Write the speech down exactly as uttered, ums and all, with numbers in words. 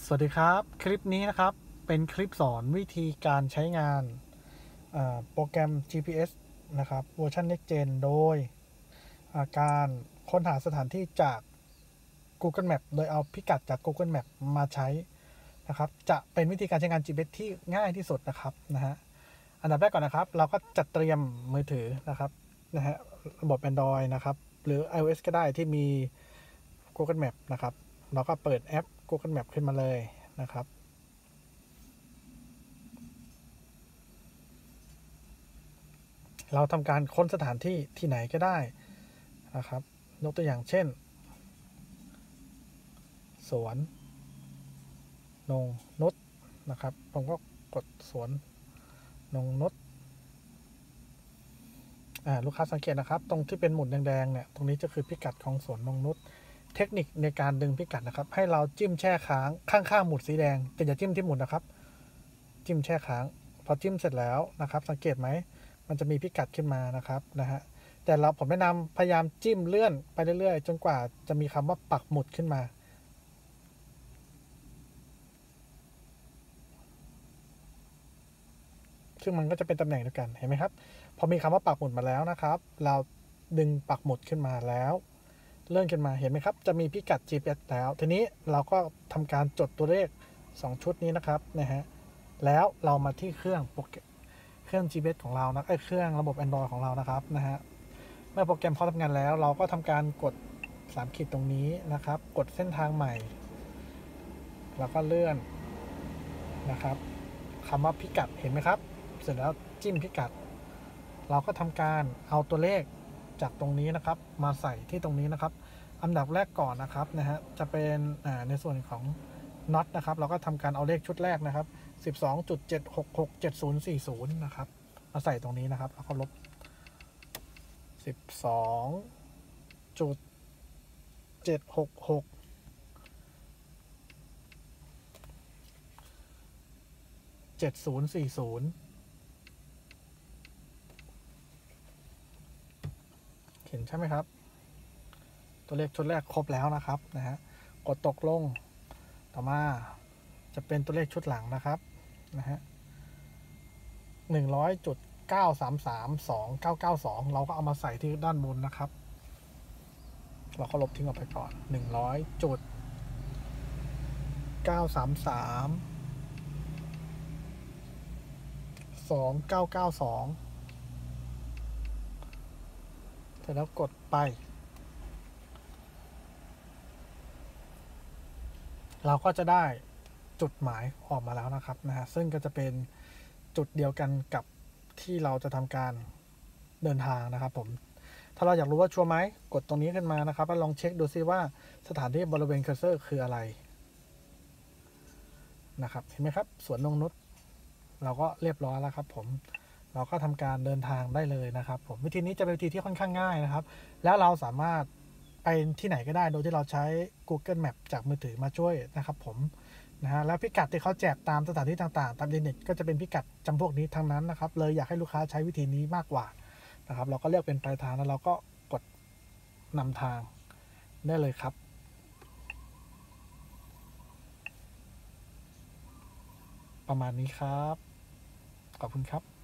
สวัสดีครับคลิปนี้นะครับเป็นคลิปสอนวิธีการใช้งานโปรแกรม จี พี เอส นะครับเวอร์ชัน Next Gen โดยการค้นหาสถานที่จาก Google Map โดยเอาพิกัดจาก Google Map มาใช้นะครับจะเป็นวิธีการใช้งาน จี พี เอส ที่ง่ายที่สุดนะครับนะฮะอันดับแรกก่อนนะครับเราก็จัดเตรียมมือถือนะครับนะฮะระบบ Android นะครับหรือ iOS ก็ได้ที่มี Google Map นะครับเราก็เปิดแอป Google Map ขึ้นมาเลยนะครับเราทำการค้นสถานที่ที่ไหนก็ได้นะครับยกตัวอย่างเช่นสวนนงนุชนะครับผมก็กดสวนนงนุชลูกค้าสังเกตนะครับตรงที่เป็นหมุดแดงๆเนี่ยตรงนี้จะคือพิกัดของสวนนงนุชเทคนิคในการดึงพิกัดนะครับให้เราจิ้มแช่ค้างข้างๆหมุดสีแดงแต่อย่าจิ้มที่หมุดนะครับจิ้มแช่ค้างพอจิ้มเสร็จแล้วนะครับสังเกตไหมมันจะมีพิกัดขึ้นมานะครับนะฮะแต่เราผมแนะนำพยายามจิ้มเลื่อนไปเรื่อยๆจนกว่าจะมีคำว่าปักหมุดขึ้นมาซึ่งมันก็จะเป็นตำแหน่งเดียวกันเห็นไหมครับพอมีคำว่าปักหมุดมาแล้วนะครับเราดึงปักหมุดขึ้นมาแล้วเลื่อนขึ้นมาเห็นไหมครับจะมีพิกัด จี พี เอส แล้วทีนี้เราก็ทำการจดตัวเลขสองชุดนี้นะครับนะฮะแล้วเรามาที่เครื่องโปรแกรมเครื่อง จี พี เอส ของเรานะเครื่องระบบ Android ของเรานะครับนะฮะเมื่อโปรแกรมเขาทำงานแล้วเราก็ทำการกดสามขีดตรงนี้นะครับกดเส้นทางใหม่แล้วก็เลื่อนนะครับคำว่าพิกัดเห็นไหมครับเสร็จแล้วจิ้มพิกัดเราก็ทำการเอาตัวเลขจากตรงนี้นะครับมาใส่ที่ตรงนี้นะครับอันดับแรกก่อนนะครับนะฮะจะเป็นในส่วนของน็อตนะครับเราก็ทำการเอาเลขชุดแรกนะครับ สิบสองจุดเจ็ดหกหกเจ็ดศูนย์สี่ศูนย์ นะครับมาใส่ตรงนี้นะครับแล้วก็ลบ สิบสองจุดเจ็ดหกหกเจ็ดศูนย์สี่ศูนย์เห็นใช่ไหมครับตัวเลขชุดแรกครบแล้วนะครับนะฮะกดตกลงต่อมาจะเป็นตัวเลขชุดหลังนะครับนะฮะหนึ่งร้อยจุดเก้าสามสามสองเก้าเก้าสองเราก็เอามาใส่ที่ด้านบนนะครับเราก็ลบทิ้งออกไปก่อนหนึ่งร้อยจุดเก้าสามสามสองเก้าเก้าสองเสร็จแล้วกดไปเราก็จะได้จุดหมายออกมาแล้วนะครับนะฮะซึ่งก็จะเป็นจุดเดียวกันกับที่เราจะทำการเดินทางนะครับผมถ้าเราอยากรู้ว่าชัวร์ไหมกดตรงนี้ขึ้นมานะครับแล้วลองเช็คดูซิว่าสถานที่บริเวณเคอร์เซอร์คืออะไรนะครับเห็นไหมครับสวนนงนุชเราก็เรียบร้อยแล้วครับผมเราก็ทำการเดินทางได้เลยนะครับผมวิธีนี้จะเป็นวิธีที่ค่อนข้างง่ายนะครับแล้วเราสามารถไปที่ไหนก็ได้โดยที่เราใช้ Google Map จากมือถือมาช่วยนะครับผมนะฮะแล้วพิกัดที่เขาแจกตามสถานที่ต่างๆตามอินเทอร์เน็ตก็จะเป็นพิกัดจำพวกนี้ทั้งนั้นนะครับเลยอยากให้ลูกค้าใช้วิธีนี้มากกว่านะครับเราก็เลือกเป็นปลายทางแล้วเราก็กดนำทางได้เลยครับประมาณนี้ครับขอบคุณครับ